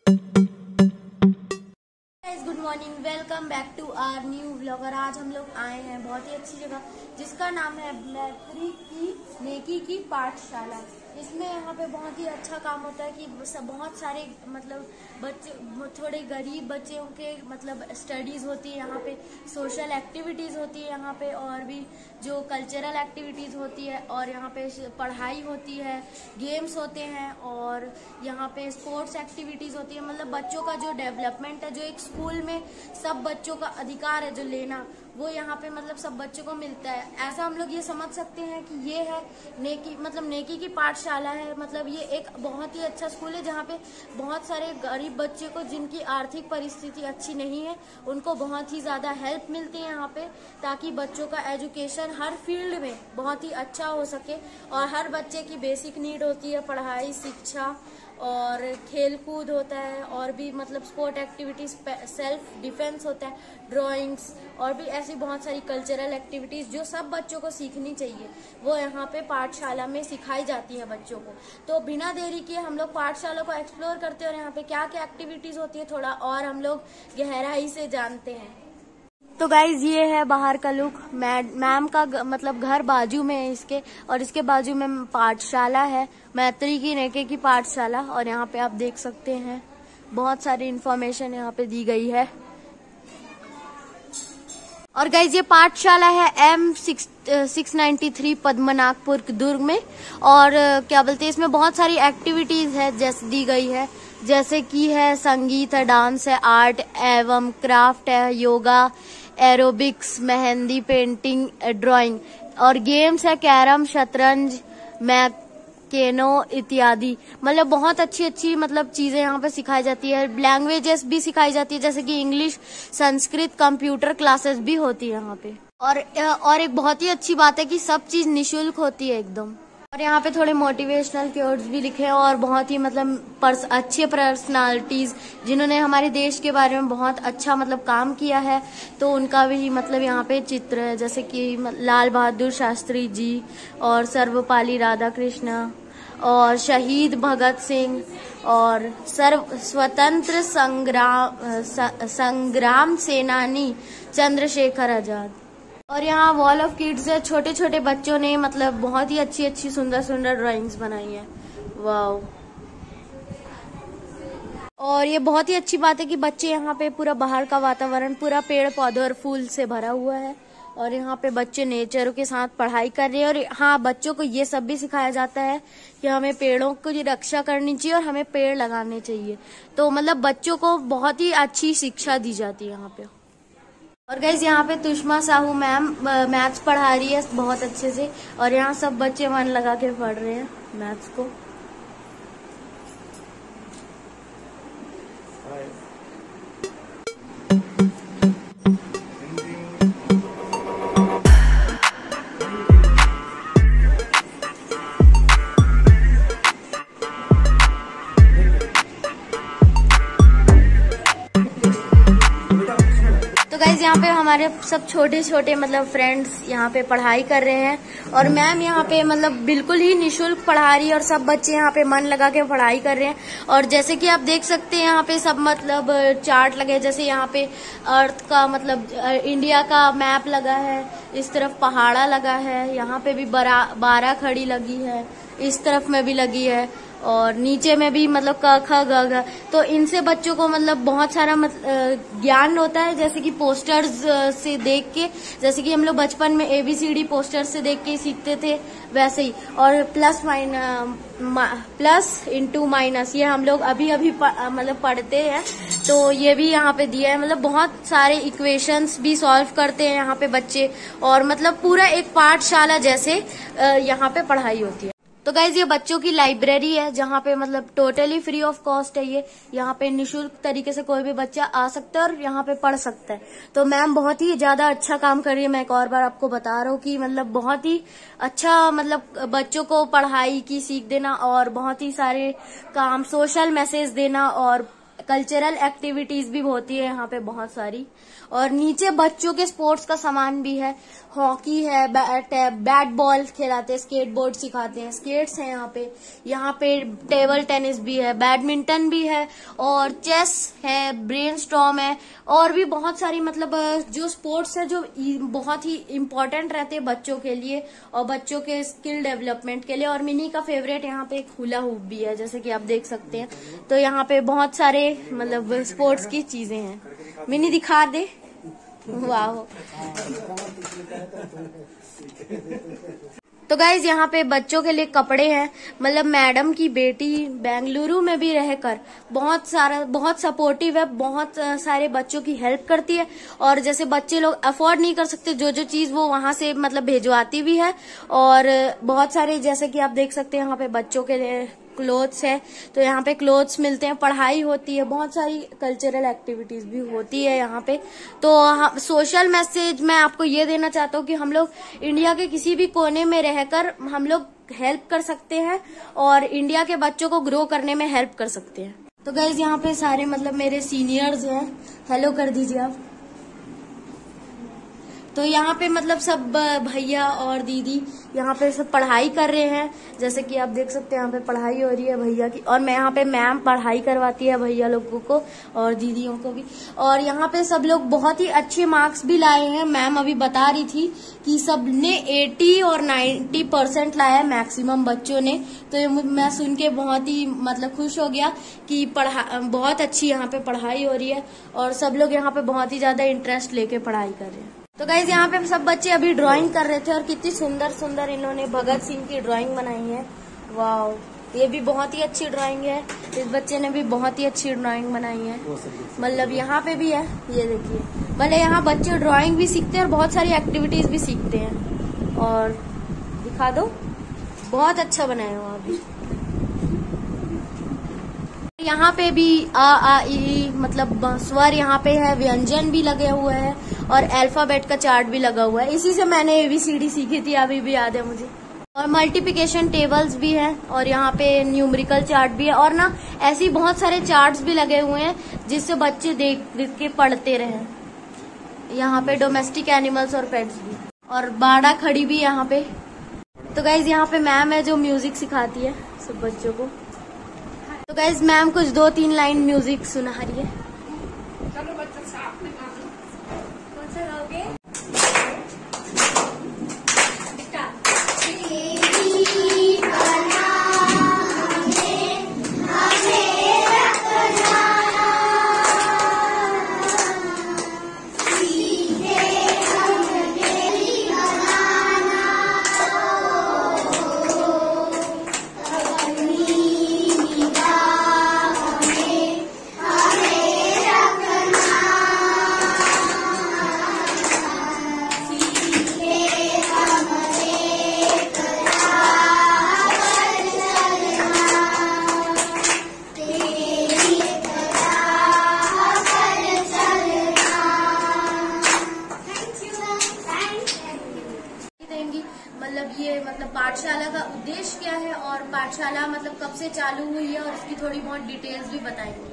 Good morning, welcome back to our new vlogger. आज हम लोग आए हैं बहुत ही अच्छी जगह जिसका नाम है मैत्री की नेकी की पाठशाला। इसमें यहाँ पे बहुत ही अच्छा काम होता है कि बहुत सारे मतलब बच्चे, थोड़े गरीब बच्चों के मतलब स्टडीज होती है यहाँ पे, सोशल एक्टिविटीज होती है यहाँ पे, और भी जो कल्चरल एक्टिविटीज होती है, और यहाँ पे पढ़ाई होती है, गेम्स होते हैं, और यहाँ पे स्पोर्ट्स एक्टिविटीज होती है। मतलब बच्चों का जो डेवलपमेंट है, जो एक स्कूल में सब बच्चों का अधिकार है जो लेना, वो यहाँ पे मतलब सब बच्चों को मिलता है। ऐसा हम लोग ये समझ सकते हैं कि ये है नेकी, मतलब नेकी की पाठशाला है। मतलब ये एक बहुत ही अच्छा स्कूल है जहाँ पे बहुत सारे गरीब बच्चे को, जिनकी आर्थिक परिस्थिति अच्छी नहीं है, उनको बहुत ही ज्यादा हेल्प मिलती है यहाँ पे, ताकि बच्चों का एजुकेशन हर फील्ड में बहुत ही अच्छा हो सके। और हर बच्चे की बेसिक नीड होती है पढ़ाई, शिक्षा और खेल कूद होता है, और भी मतलब स्पोर्ट एक्टिविटीज, सेल्फ डिफेंस होता है, ड्राइंग्स, और भी ऐसी बहुत सारी कल्चरल एक्टिविटीज जो सब बच्चों को सीखनी चाहिए, वो यहाँ पे पाठशाला में सिखाई जाती है बच्चों को। तो बिना देरी किए हम लोग पाठशाला को एक्सप्लोर करते हैं और यहाँ पे क्या क्या एक्टिविटीज होती है थोड़ा और हम लोग गहराई से जानते हैं। तो गाइज ये है बाहर का लुक। मैम का मतलब घर बाजू में है इसके, और इसके बाजू में पाठशाला है, मैत्री की नेकी की पाठशाला। और यहाँ पे आप देख सकते हैं बहुत सारी इंफॉर्मेशन यहाँ पे दी गई है। और गाइज ये पाठशाला है M693 पद्मनाभपुर दुर्ग में। और क्या बोलते हैं, इसमें बहुत सारी एक्टिविटीज है जैसे दी गई है, जैसे कि है संगीत है, डांस है, आर्ट एवं क्राफ्ट है, yoga, aerobics, mehndi, painting, drawing, और गेम्स है, कैरम, शतरंज, मैकेनो इत्यादि। मतलब बहुत अच्छी अच्छी मतलब चीजें यहाँ पे सिखाई जाती है। लैंग्वेजेस भी सिखाई जाती है, जैसे कि इंग्लिश, संस्कृत, कंप्यूटर क्लासेस भी होती है यहाँ पे। और एक बहुत ही अच्छी बात है कि सब चीज निशुल्क होती है एकदम। और यहाँ पे थोड़े मोटिवेशनल कोट्स भी लिखे हैं, और बहुत ही मतलब अच्छे पर्सनालिटीज जिन्होंने हमारे देश के बारे में बहुत अच्छा मतलब काम किया है, तो उनका भी मतलब यहाँ पे चित्र है, जैसे कि लाल बहादुर शास्त्री जी, और सर्वपल्ली राधाकृष्ण, और शहीद भगत सिंह, और स्वतंत्र संग्राम सेनानी चंद्रशेखर आजाद। और यहाँ वॉल ऑफ किड्स है, छोटे छोटे बच्चों ने मतलब बहुत ही अच्छी अच्छी सुंदर सुंदर ड्राइंग्स बनाई है। वाओ। और ये बहुत ही अच्छी बात है कि बच्चे यहाँ पे पूरा बाहर का वातावरण पूरा पेड़ पौधे और फूल से भरा हुआ है, और यहाँ पे बच्चे नेचर के साथ पढ़ाई कर रहे हैं। और हाँ, बच्चों को ये सब भी सिखाया जाता है कि हमें पेड़ों की रक्षा करनी चाहिए और हमें पेड़ लगाने चाहिए। तो मतलब बच्चों को बहुत ही अच्छी शिक्षा दी जाती है यहाँ पे। और गाइज यहाँ पे तुष्मा साहू मैम मैथ्स पढ़ा रही है बहुत अच्छे से, और यहाँ सब बच्चे मन लगा के पढ़ रहे हैं मैथ्स को। तो गाइज यहाँ पे हमारे सब छोटे छोटे मतलब फ्रेंड्स यहाँ पे पढ़ाई कर रहे हैं, और मैम यहाँ पे मतलब बिल्कुल ही निशुल्क पढ़ा रही है, और सब बच्चे यहाँ पे मन लगा के पढ़ाई कर रहे हैं। और जैसे कि आप देख सकते हैं यहाँ पे सब मतलब चार्ट लगे, जैसे यहाँ पे अर्थ का मतलब इंडिया का मैप लगा है, इस तरफ पहाड़ा लगा है, यहाँ पे भी 12 खड़ी लगी है, इस तरफ में भी लगी है, और नीचे में भी मतलब क ख ग घ। तो इनसे बच्चों को मतलब बहुत सारा ज्ञान होता है, जैसे कि पोस्टर्स से देख के, जैसे कि हम लोग बचपन में ABCD पोस्टर्स से देख के सीखते थे वैसे ही। और प्लस इंटू माइनस ये हम लोग अभी अभी मतलब पढ़ते हैं, तो ये भी यहाँ पे दिया है। मतलब बहुत सारे इक्वेशंस भी सॉल्व करते हैं यहाँ पे बच्चे, और मतलब पूरा एक पाठशाला जैसे यहाँ पे पढ़ाई होती है। तो गाइज ये बच्चों की लाइब्रेरी है, जहाँ पे मतलब टोटली फ्री ऑफ कॉस्ट है ये। यहाँ पे निशुल्क तरीके से कोई भी बच्चा आ सकता है और यहाँ पे पढ़ सकता है। तो मैम बहुत ही ज्यादा अच्छा काम कर रही है। मैं एक और बार आपको बता रहा हूँ कि मतलब बहुत ही अच्छा मतलब बच्चों को पढ़ाई की सीख देना, और बहुत ही सारे काम, सोशल मैसेज देना, और कल्चरल एक्टिविटीज भी होती है यहाँ पे बहुत सारी। और नीचे बच्चों के स्पोर्ट्स का सामान भी है, हॉकी है, बैट बॉल खिलाते हैं, स्केटबोर्ड सिखाते हैं, स्केट्स हैं यहाँ पे टेबल टेनिस भी है, बैडमिंटन भी है और चेस है, ब्रेन स्टॉर्म है और भी बहुत सारी मतलब जो स्पोर्ट्स है जो बहुत ही इम्पोर्टेंट रहते हैं बच्चों के लिए और बच्चों के स्किल डेवलपमेंट के लिए। और मिनी का फेवरेट यहाँ पे एक हुला हुप भी है, जैसे कि आप देख सकते हैं। तो यहाँ पे बहुत सारे मतलब स्पोर्ट्स की चीजें हैं। मिनी दिखा दे। वाह। तो गाइज यहाँ पे बच्चों के लिए कपड़े हैं। मतलब मैडम की बेटी बेंगलुरु में भी रहकर बहुत सपोर्टिव है, बहुत सारे बच्चों की हेल्प करती है। और जैसे बच्चे लोग अफोर्ड नहीं कर सकते जो चीज वो वहां से मतलब भेजवाती भी है। और बहुत सारे जैसे कि आप देख सकते हैं यहाँ पे बच्चों के लिए क्लोथ्स है, तो यहाँ पे क्लोथ्स मिलते हैं, पढ़ाई होती है, बहुत सारी कल्चरल एक्टिविटीज भी होती है यहाँ पे। तो सोशल मैसेज मैं आपको ये देना चाहता हूँ कि हम लोग इंडिया के किसी भी कोने में रहकर हम लोग हेल्प कर सकते हैं और इंडिया के बच्चों को ग्रो करने में हेल्प कर सकते हैं। तो गाइज यहाँ पे सारे मतलब मेरे सीनियर्स हैं, हेलो कर दीजिए आप। तो यहाँ पे मतलब सब भैया और दीदी यहाँ पे सब पढ़ाई कर रहे हैं, जैसे कि आप देख सकते हैं यहाँ पे पढ़ाई हो रही है भैया की। और मैं यहाँ पे मैम पढ़ाई करवाती है भैया लोगों को और दीदियों को भी। और यहाँ पे सब लोग बहुत ही अच्छे मार्क्स भी लाए हैं। मैम अभी बता रही थी कि सबने 80 और 90% लाया है मैक्सिमम बच्चों ने। तो ये मैं सुन के बहुत ही मतलब खुश हो गया कि बहुत अच्छी यहाँ पे पढ़ाई हो रही है और सब लोग यहाँ पे बहुत ही ज्यादा इंटरेस्ट लेके पढ़ाई कर रहे हैं। तो गाइज यहाँ पे सब बच्चे अभी ड्राइंग कर रहे थे और कितनी सुंदर सुंदर इन्होंने भगत सिंह की ड्राइंग बनाई है। वाह, ये भी बहुत ही अच्छी ड्राइंग है। इस बच्चे ने भी बहुत ही अच्छी ड्राइंग बनाई है। मतलब यहाँ पे भी है, ये देखिए। भले यहाँ बच्चे ड्राइंग भी सीखते हैं और बहुत सारी एक्टिविटीज भी सीखते हैं। और दिखा दो, बहुत अच्छा बनाया हो अभी। यहाँ पे भी आ ई मतलब स्वर यहाँ पे है, व्यंजन भी लगे हुए हैं और अल्फाबेट का चार्ट भी लगा हुआ है। इसी से मैंने ABCD सीखी थी, अभी भी याद है मुझे। और मल्टीप्लिकेशन टेबल्स भी हैं और यहाँ पे न्यूमेरिकल चार्ट भी है। और ना ऐसी बहुत सारे चार्ट्स भी लगे हुए हैं जिससे बच्चे देख के पढ़ते रहे। यहाँ पे डोमेस्टिक एनिमल्स और पेट्स भी, और बाड़ा खड़ी भी यहाँ पे। तो गाइज यहाँ पे मैम है जो म्यूजिक सिखाती है सब बच्चों को। तो गाइज मैम कुछ 2-3 लाइन म्यूजिक सुना रही है। चलो बच्चों साथ में गाओ। कौन सा गाओगे? मतलब पाठशाला का उद्देश्य क्या है और पाठशाला मतलब कब से चालू हुई है और इसकी थोड़ी बहुत डिटेल्स भी बताएंगे।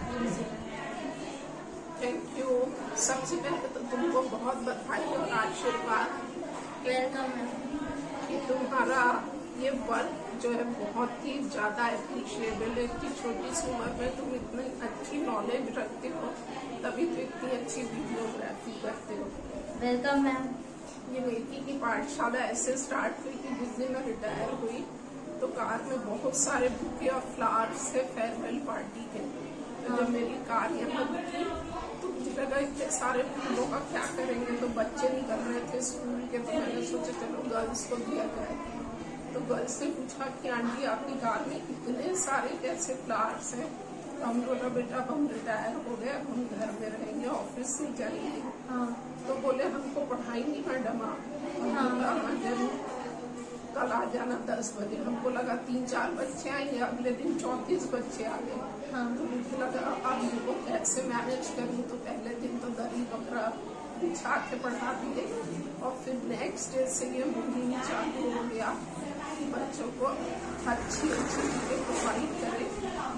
Thank you. सबसे पहले तो तुमको बहुत बधाई और आशीर्वाद। वेलकम है कि तुम्हारा ये वर्क जो है बहुत ही ज्यादा अप्रिशिएबल है। इतनी छोटी सी उम्र में तुम इतनी अच्छी नॉलेज रखते हो, तभी तो इतनी अच्छी वीडियोग्राफी करते हो। Welcome ma'am. ये नेकी की पाठशाला ऐसे स्टार्ट हुई कि जिस दिन मैं रिटायर हुई तो कार में बहुत सारे बुके और फ्लावर्स थे फेयरवेल पार्टी के। तो जब मेरी कार यहाँ रुकी तो मुझे लगा इतने सारे फूलों का क्या करेंगे, तो बच्चे निकल रहे थे स्कूल के, तो मैंने सोचा चलो गर्ल्स को दिया जाए। तो गर्ल्स से पूछा कि आंटी आपकी कार में इतने सारे कैसे फ्लावर्स हैं? तो हम बोला बेटा अब हम रिटायर हो गए, अब हम घर में रहेंगे, ऑफिस नहीं जाएंगे। तो बोले हमको पढ़ाएंगी मैडम आप? जरूर, कल आ जाना 10 बजे। हमको लगा 3-4 बच्चे आएंगे, अगले दिन 34 बच्चे आ गए। तो मुझे लगा अब इनको कैसे मैनेज करूँ। तो पहले दिन तो दरी कपड़ा बिछा के पढ़ा दिए और फिर नेक्स्ट डे से ये मुहिम चालू हो गया कि बच्चों को अच्छी चीजें प्रोवाइड करें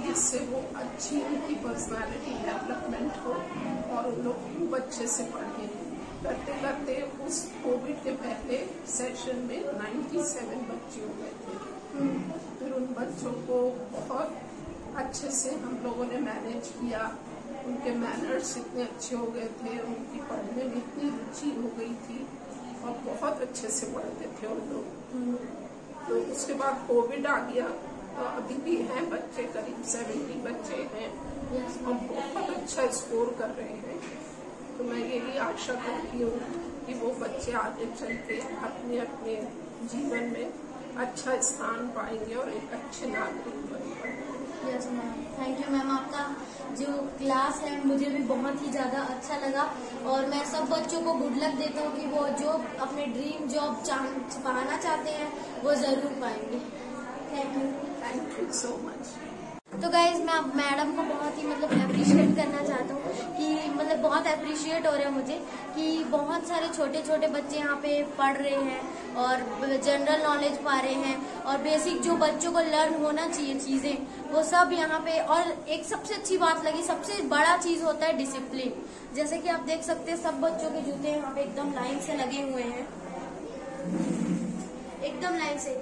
जिससे वो अच्छी उनकी पर्सनालिटी डेवलपमेंट हो और उन लोग खूब अच्छे से पढ़ें। करते करते उस कोविड के पहले सेशन में 97 बच्चे हो गए थे। फिर उन बच्चों को बहुत अच्छे से हम लोगों ने मैनेज किया। उनके मैनर्स इतने अच्छे हो गए थे, उनकी पढ़ने में इतनी रुचि हो गई थी और बहुत अच्छे से पढ़ते थे उन लोग। तो उसके बाद कोविड आ गया, तो अभी भी हैं बच्चे, करीब 70 बच्चे हैं और बहुत अच्छा स्कोर कर रहे हैं। तो मैं यही आशा करती हूँ कि वो बच्चे आगे चल के अपने अपने जीवन में अच्छा स्थान पाएंगे और एक अच्छे नागरिक बन पाएंगे। Yes ma'am, thank you ma'am. आपका जो क्लास है मुझे भी बहुत ही ज़्यादा अच्छा लगा और मैं सब बच्चों को गुड लक देता हूँ कि वो जो अपने ड्रीम जॉब पाना चाहते हैं वो ज़रूर पाएंगे। Thank you so much. तो गाइज मैं अब मैडम को बहुत ही अप्रिशिएट करना चाहता हूँ कि बहुत अप्रिशिएट हो रहा है मुझे कि बहुत सारे छोटे छोटे बच्चे यहाँ पे पढ़ रहे हैं और जनरल नॉलेज पा रहे हैं और बेसिक जो बच्चों को लर्न होना चाहिए चीजें वो सब यहाँ पे। और एक सबसे अच्छी बात लगी, सबसे बड़ा चीज होता है डिसिप्लिन। जैसे कि आप देख सकते हैं सब बच्चों के जूते यहाँ पे एकदम लाइन से लगे हुए हैं, एकदम लाइन से।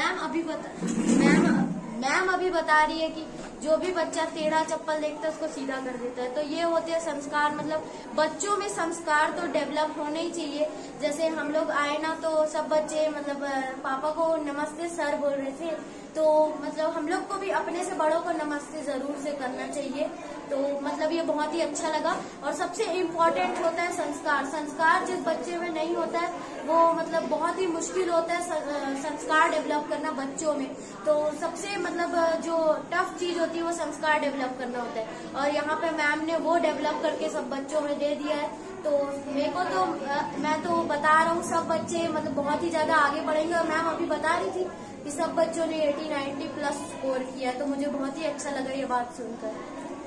मैम अभी बता रही है कि जो भी बच्चा टेढ़ा चप्पल देखता है उसको सीधा कर देता है। तो ये होते हैं संस्कार, बच्चों में संस्कार तो डेवलप होने ही चाहिए। जैसे हम लोग आए ना तो सब बच्चे पापा को नमस्ते सर बोल रहे थे, तो हम लोग को भी अपने से बड़ों को नमस्ते जरूर से करना चाहिए। तो ये बहुत ही अच्छा लगा। और सबसे इम्पोर्टेंट होता है संस्कार। संस्कार जिस बच्चे में नहीं होता है वो बहुत ही मुश्किल होता है संस्कार डेवलप करना बच्चों में। तो सबसे जो टफ चीज होती है वो संस्कार डेवलप करना होता है और यहाँ पे मैम ने वो डेवलप करके सब बच्चों में दे दिया है। तो मेरे को तो मैं तो बता रहा हूँ सब बच्चे बहुत ही ज्यादा आगे बढ़ेंगे। और मैम अभी बता रही थी कि सब बच्चों ने 80-90 प्लस स्कोर किया, तो मुझे बहुत ही अच्छा लगा ये बात सुनकर।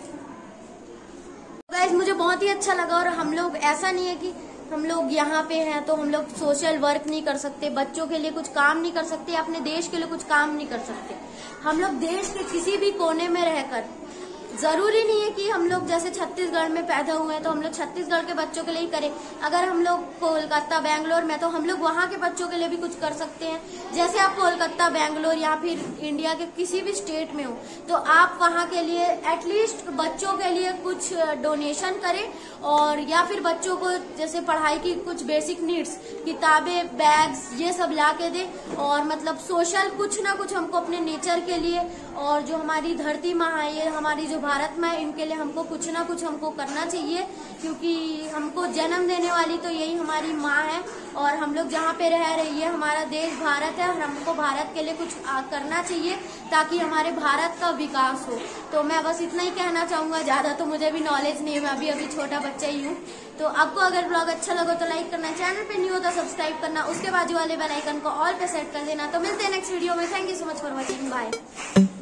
गाइस मुझे बहुत ही अच्छा लगा। और हम लोग ऐसा नहीं है कि हम लोग यहाँ पे हैं तो हम लोग सोशल वर्क नहीं कर सकते, बच्चों के लिए कुछ काम नहीं कर सकते, अपने देश के लिए कुछ काम नहीं कर सकते। हम लोग देश के किसी भी कोने में रहकर, जरूरी नहीं है कि हम लोग जैसे छत्तीसगढ़ में पैदा हुए हैं तो हम लोग छत्तीसगढ़ के बच्चों के लिए ही करें। अगर हम लोग कोलकाता बेंगलोर में तो हम लोग वहाँ के बच्चों के लिए भी कुछ कर सकते हैं। जैसे आप कोलकाता बेंगलोर या फिर इंडिया के किसी भी स्टेट में हो तो आप वहाँ के लिए एटलीस्ट बच्चों के लिए कुछ डोनेशन करें और या फिर बच्चों को जैसे पढ़ाई की कुछ बेसिक नीड्स, किताबें, बैग्स, ये सब ला के दें। और सोशल कुछ ना कुछ हमको अपने नेचर के लिए और जो हमारी धरती माँ है, ये हमारी जो भारत में है, इनके लिए हमको कुछ ना कुछ हमको करना चाहिए। क्योंकि हमको जन्म देने वाली तो यही हमारी माँ है और हम लोग जहाँ पे रह रही है हमारा देश भारत है और हमको भारत के लिए कुछ करना चाहिए ताकि हमारे भारत का विकास हो। तो मैं बस इतना ही कहना चाहूंगा, ज्यादा तो मुझे भी नॉलेज नहीं है, मैं अभी छोटा बच्चा ही हूँ। तो आपको अगर ब्लॉग अच्छा लगा तो लाइक करना, चैनल पे न्यू हो तो सब्सक्राइब करना, उसके बाजू वाले बेल आइकन को ऑल पे सेट कर देना। तो मिलते हैं नेक्स्ट वीडियो में। Thank you so much for watching, bye.